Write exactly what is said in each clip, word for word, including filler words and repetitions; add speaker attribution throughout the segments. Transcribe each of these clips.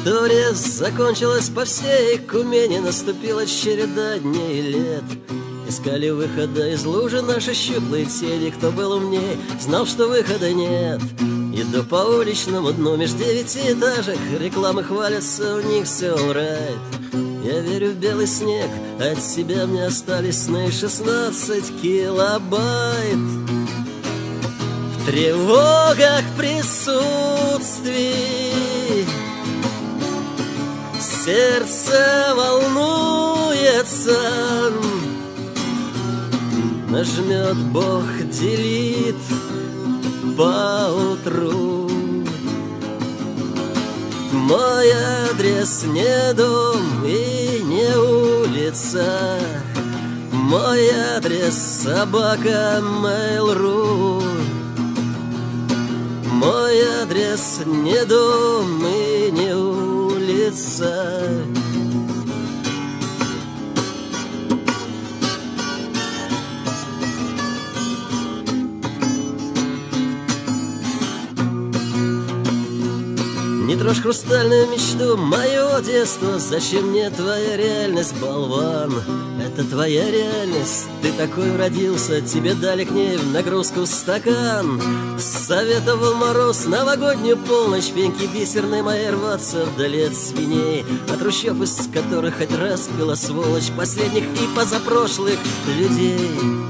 Speaker 1: История закончилась по всей Кумени, наступила череда дней и лет. Искали выхода из лужи наши щуплые тени. Кто был умней, знал, что выхода нет. Иду по уличному дну меж девятиэтажек, рекламы хвалятся, у них все alright. Я верю в белый снег, от себя мне остались сны шестнадцать килобайт. В тревогах присутствий сердце волнуется. Нажмет Бог делит поутру. Мой адрес не дом и не улица. Мой адрес собака Mail.ru. Мой адрес не дом и не улица. Не трожь хрустальную мечту, мое детство. Зачем мне твоя реальность, болван? Это твоя реальность, ты такой родился. Тебе дали к ней в нагрузку стакан. Советовал мороз, новогоднюю полночь. Пеньки бисерной моей рваться вдали от свиней, от трущоб, из которых хоть раз пила сволочь последних и позапрошлых людей.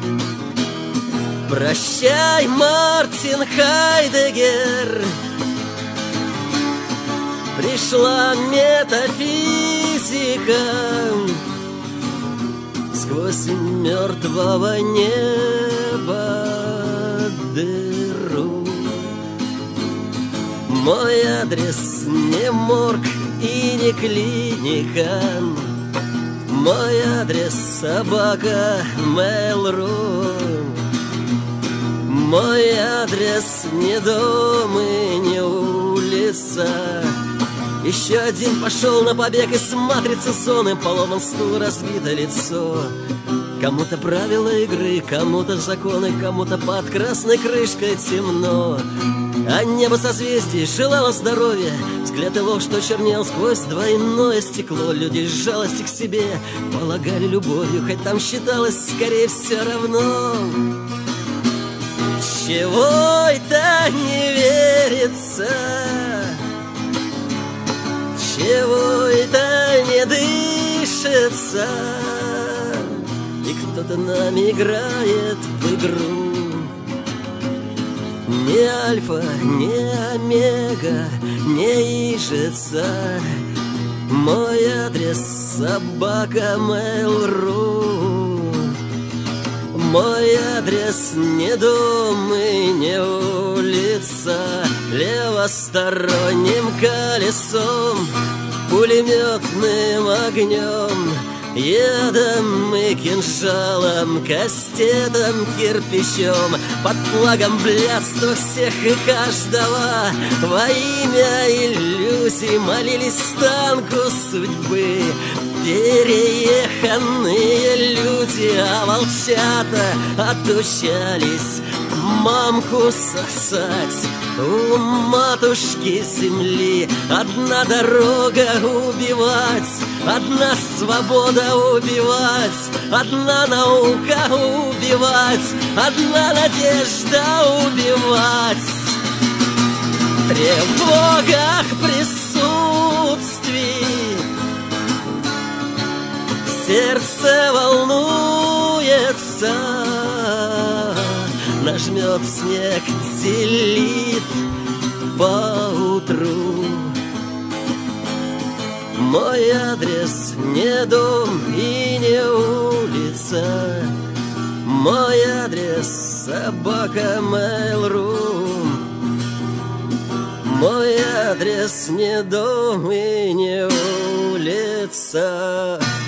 Speaker 1: Прощай, Мартин Хайдеггер. Пришла метафизика сквозь мертвого неба дыру. Мой адрес не морг и не клиника. Мой адрес собака Mail.ru. Мой адрес не дом и не улица. Еще один пошел на побег из матрицы зоны. Поломан стул, разбито лицо. Кому-то правила игры, кому-то законы, кому-то под красной крышкой темно. А небо созвездий желало здоровья. Взгляд его, что чернел сквозь двойное стекло. Люди с жалости к себе полагали любовью, хоть там считалось скорее все равно. Чего это не верится? Чего это не дышится? И кто-то нами играет в игру. Не альфа, не омега, не ижица. Мой адрес собака Mail.ru. Мой адрес не дом и не улица. Левосторонним колесом, пулеметным огнем, ядом и кинжалом, кастетом, кирпичом, под флагом блядства всех и каждого. Во имя иллюзий молились станку судьбы перееханные люди, а волчата отучались мамку сосать у матушки земли. Одна дорога убивать, одна свобода убивать, одна наука убивать, одна надежда убивать. В тревогах присутствий сердце волнуется. Нажмет снег, делит поутру. Мой адрес не дом и не улица. Мой адрес собака Mail.ru. Мой адрес не дом и не улица.